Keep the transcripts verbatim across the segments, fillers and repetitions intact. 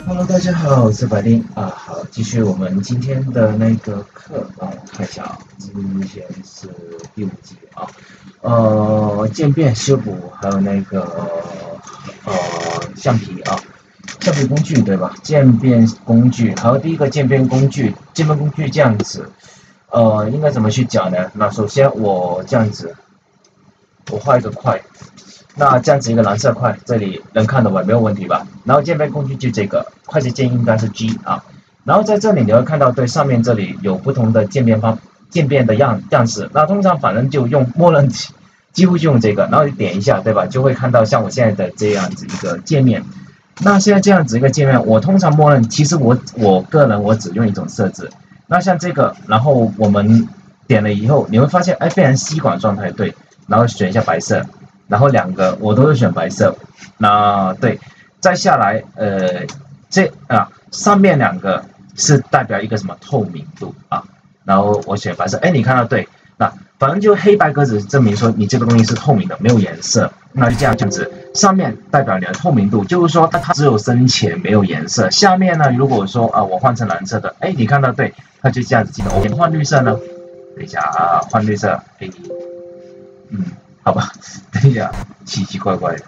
Hello，大家好，我是白丁啊。好，继续我们今天的那个课，让我看一下啊，今天是第五集啊。呃，渐变修补还有那个呃橡皮啊，橡皮工具对吧？渐变工具，好，第一个渐变工具，渐变工具这样子，呃，应该怎么去讲呢？那首先我这样子，我画一个块。那这样子一个蓝色块，这里能看得完没有问题吧？然后渐变工具就这个快捷键应该是 G 啊。然后在这里你会看到，对上面这里有不同的渐变方渐变的样样式。那通常反正就用默认几乎就用这个，然后你点一下，对吧？就会看到像我现在的这样子一个界面。那现在这样子一个界面，我通常默认，其实我我个人我只用一种设置。那像这个，然后我们点了以后，你会发现，哎，变成吸管状态，对，然后选一下白色。然后两个我都是选白色，那对，再下来呃这啊上面两个是代表一个什么透明度啊，然后我选白色，哎你看到对，那反正就黑白格子证明说你这个东西是透明的，没有颜色，那就这样这样子，上面代表你的透明度，就是说它它只有深浅没有颜色，下面呢如果说啊我换成蓝色的，哎你看到对，它就这样子记得，我换绿色呢，等一下啊换绿色，哎嗯。好吧，等一下，奇奇怪怪的。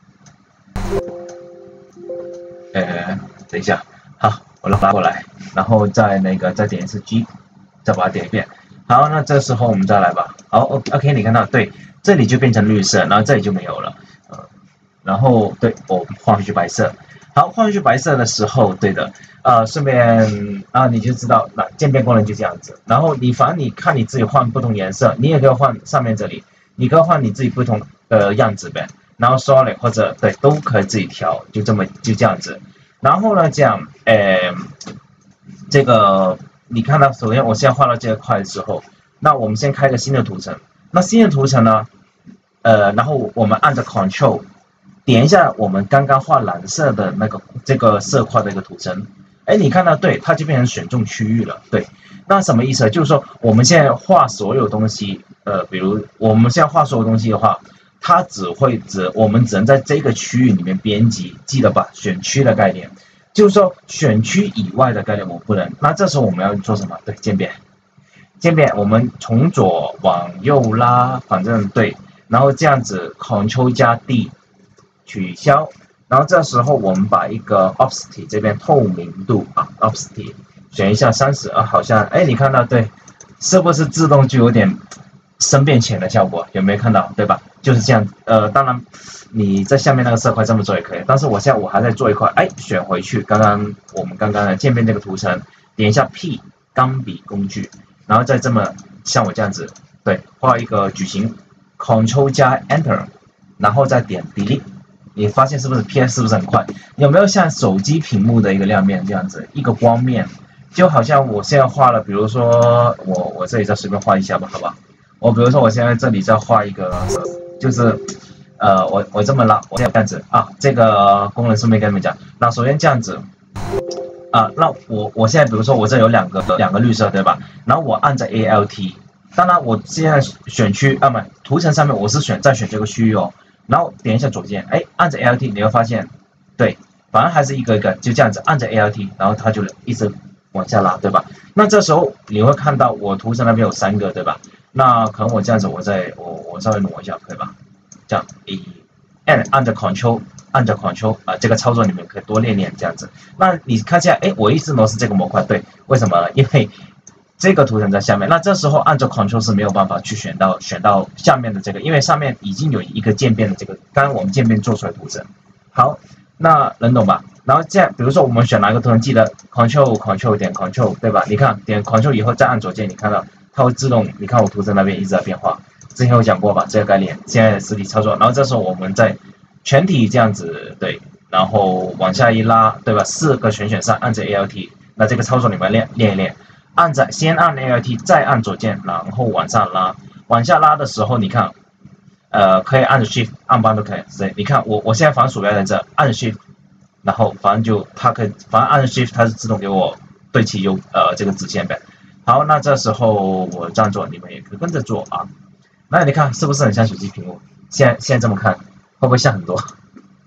呃，等一下，好，我拉过来，然后再那个再点一次 G， 再把它点一遍。好，那这时候我们再来吧。好 ，OK， 你看到对，这里就变成绿色，然后这里就没有了。呃，然后对我换回去白色。好，换回去白色的时候，对的，呃，顺便啊，你就知道那渐变功能就这样子。然后你反正你看你自己换不同颜色，你也可以换上面这里。你可以换你自己不同的样子呗，然后 solid 或者对都可以自己调，就这么就这样子。然后呢，这样，呃，这个你看到，首先我现在画到这个块之后，那我们先开个新的图层。那新的图层呢，呃，然后我们按着 Control 点一下我们刚刚画蓝色的那个这个色块的一个图层。哎，你看到对，它就变成选中区域了，对。那什么意思？就是说我们现在画所有东西。呃，比如我们现在画所有东西的话，它只会只我们只能在这个区域里面编辑，记得吧？选区的概念，就是说选区以外的概念我不能。那这时候我们要做什么？对，渐变，渐变，我们从左往右拉，反正对，然后这样子 Ctrl 加 D 取消，然后这时候我们把一个 Opacity 这边透明度啊 Opacity 选一下三十啊，好像哎，你看到对，是不是自动就有点？深变浅的效果有没有看到？对吧？就是这样。呃，当然你在下面那个色块这么做也可以，但是我现在我还在做一块，哎，选回去，刚刚我们刚刚的渐变这个图层，点一下 P 钢笔工具，然后再这么像我这样子，对，画一个矩形 ，Ctrl 加 Enter， 然后再点 Delete， 你发现是不是 P S 是不是很快？有没有像手机屏幕的一个亮面这样子，一个光面，就好像我现在画了，比如说我我这里再随便画一下吧，好吧？我比如说，我现在这里再画一个，就是，呃，我我这么拉，我这样子啊，这个功能顺便跟你们讲。那首先这样子，啊，那我我现在比如说我这有两个两个绿色，对吧？然后我按着 A L T， 当然我现在选区啊，不，图层上面我是选再选这个区域哦，然后点一下左键，哎，按着 A L T， 你会发现，对，反正还是一个一个就这样子按着 A L T， 然后它就一直往下拉，对吧？那这时候你会看到我图层那边有三个，对吧？那可能我这样子，我再我我稍微挪一下，可以吧？这样，一按按着 Ctrl， 按着 Ctrl 啊、呃，这个操作你们可以多练练这样子。那你看下，哎，我一直挪是这个模块，对，为什么呢？因为这个图层在下面，那这时候按着 Ctrl 是没有办法去选到选到下面的这个，因为上面已经有一个渐变的这个，刚刚我们渐变做出来的图层。好，那能懂吧？然后这样，比如说我们选哪一个图层，记得 Ctrl Ctrl 点 Ctrl， 对吧？你看点 Ctrl 以后再按左键，你看到。它会自动，你看我图层那边一直在变化，之前有讲过吧，这个概念，现在实体操作，然后这时候我们在全体这样子，对，然后往下一拉，对吧？四个选选上，按着 A L T， 那这个操作你们练练一练，按着先按 A L T， 再按左键，然后往上拉，往下拉的时候，你看，呃，可以按着 Shift 按扳都可以，所以你看我我现在反正鼠标在这，按 Shift， 然后反正就它可以，反正按着 Shift 它是自动给我对齐右呃这个直线呗。好，那这时候我这样做，你们也可以跟着做啊。那你看是不是很像手机屏幕？现在现在这么看，会不会像很多？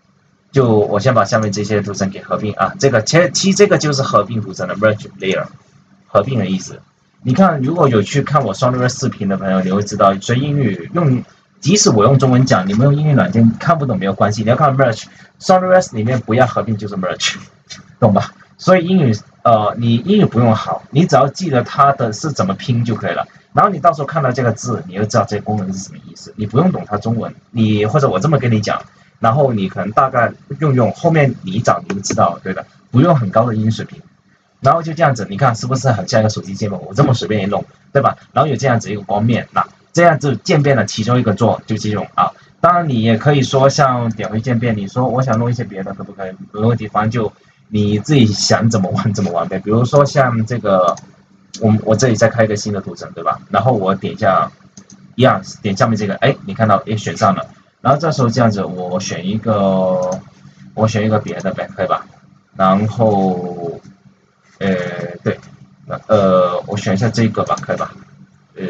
就我先把下面这些图层给合并啊，这个其实其实这个就是合并图层的 merge layer， 合并的意思。你看，如果有去看我双 reverse 视频的朋友，你会知道，所以英语用，即使我用中文讲，你们用英语软件看不懂没有关系，你要看 merge， 双 reverse 里面不要合并就是 merge， 懂吧？所以英语呃，你英语不用好，你只要记得它的是怎么拼就可以了。然后你到时候看到这个字，你就知道这个功能是什么意思。你不用懂它中文，你或者我这么跟你讲，然后你可能大概用用，后面你一找你就知道了，对吧？不用很高的英语水平。然后就这样子，你看是不是很像一个手机界面？我这么随便一弄，对吧？然后有这样子一个光面，那这样子渐变的其中一个做就这种啊。当然你也可以说像点回渐变，你说我想弄一些别的，可不可以？没问题，反正就你自己想怎么玩怎么玩呗。比如说像这个，我我这里再开一个新的图层，对吧？然后我点一下，一样点下面这个，哎，你看到哎选上了。然后这时候这样子，我选一个，我选一个别的呗，可以吧？然后。呃，对，呃，我选一下这个吧，可以吧？呃，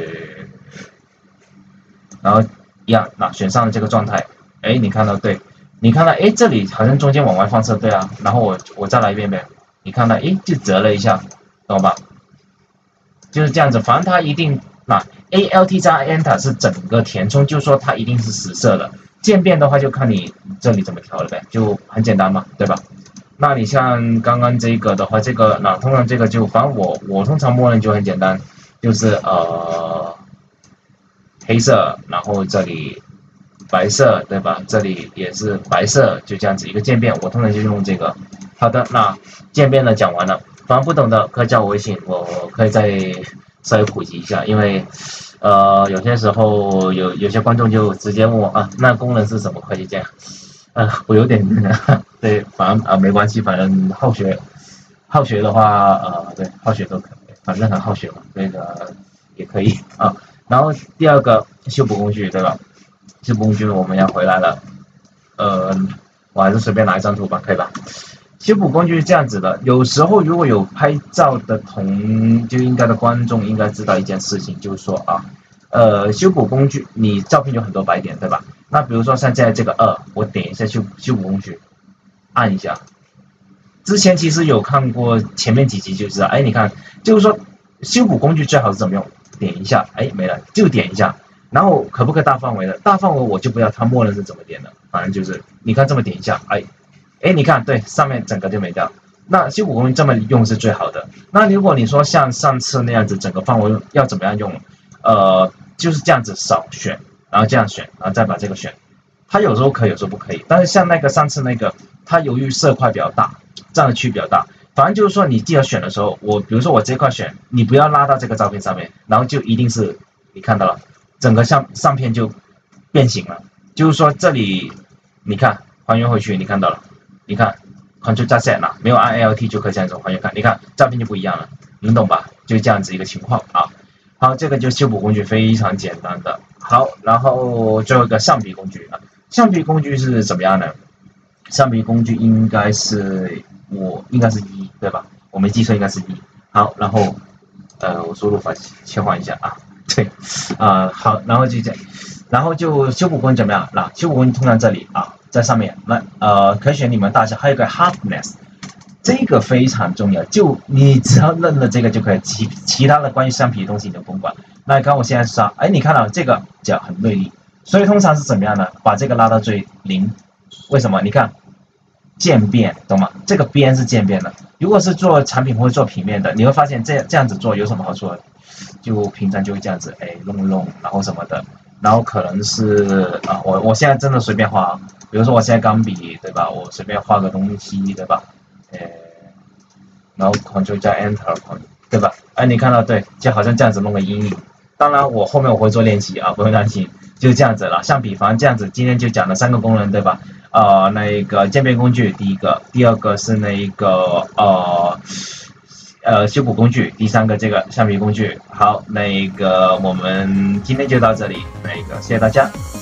然后一样，那选上了这个状态，哎，你看到对，你看到哎，这里好像中间往外放射，对啊，然后我我再来一遍呗，你看到哎，就折了一下，懂吧？就是这样子，反正它一定那 Alt 加 Enter 是整个填充，就是说它一定是实色的，渐变的话就看你这里怎么调了呗，就很简单嘛，对吧？那你像刚刚这个的话，这个那通常这个就反正我我通常默认就很简单，就是呃黑色，然后这里白色，对吧？这里也是白色，就这样子一个渐变，我通常就用这个。好的，那渐变的讲完了，反正不懂的可以加我微信，我可以再稍微普及一下，因为呃有些时候有有些观众就直接问我啊，那功能是什么？快去讲。呃，我有点对，反正啊、呃、没关系，反正好学，好学的话，呃，对，好学都可以，反正很好学嘛，这个也可以啊。然后第二个修补工具，对吧？修补工具我们要回来了，呃，我还是随便拿一张图吧，可以吧？修补工具是这样子的，有时候如果有拍照的同就应该的观众应该知道一件事情，就是说啊，呃，修补工具你照片有很多白点，对吧？那比如说像现在这个二，我点一下修修补工具，按一下。之前其实有看过前面几集就知道，哎，你看，就是说修补工具最好是怎么用？点一下，哎，没了，就点一下。然后可不可以大范围的？大范围我就不知道它默认是怎么点的，反正就是你看这么点一下，哎，哎，你看对，上面整个就没掉。那修补工具这么用是最好的。那如果你说像上次那样子，整个范围要怎么样用？呃，就是这样子少选。然后这样选，然后再把这个选，它有时候可以，有时候不可以。但是像那个上次那个，它由于色块比较大，占的区比较大，反正就是说你记得选的时候，我比如说我这块选，你不要拉到这个照片上面，然后就一定是你看到了，整个相上片就变形了。就是说这里你看还原回去，你看到了，你看 Ctrl 加 Z 了，没有按 Alt 就可以这样子还原看，你看照片就不一样了，能懂吧？就这样子一个情况啊。好，这个就修补工具非常简单的。好，然后最后一个橡皮工具啊，橡皮工具是怎么样呢？橡皮工具应该是我应该是一对吧？我没记错应该是一。好，然后呃我输入法切换一下啊，对啊、呃、好，然后就这样，然后就修补工具怎么样？那修补工具通常这里啊，在上面，那呃可以选你们大小，还有个 hardness。这个非常重要，就你只要认了这个就可以，其其他的关于橡皮的东西你都不用管。那你看我现在刷，哎，你看到这个角很锐利，所以通常是怎么样呢？把这个拉到最零，为什么？你看渐变，懂吗？这个边是渐变的。如果是做产品或者做平面的，你会发现这这样子做有什么好处？就平常就会这样子，哎，弄弄，然后什么的，然后可能是啊，我我现在真的随便画，比如说我现在钢笔，对吧？我随便画个东西，对吧？呃，然后 Ctrl 加 Enter， 对吧？哎，你看到对，就好像这样子弄个阴影。当然，我后面我会做练习啊，不用担心，就是这样子了。像比方这样子，今天就讲了三个功能，对吧？呃，那个渐变工具，第一个，第二个是那个呃呃修补工具，第三个这个橡皮工具。好，那个我们今天就到这里，那个谢谢大家。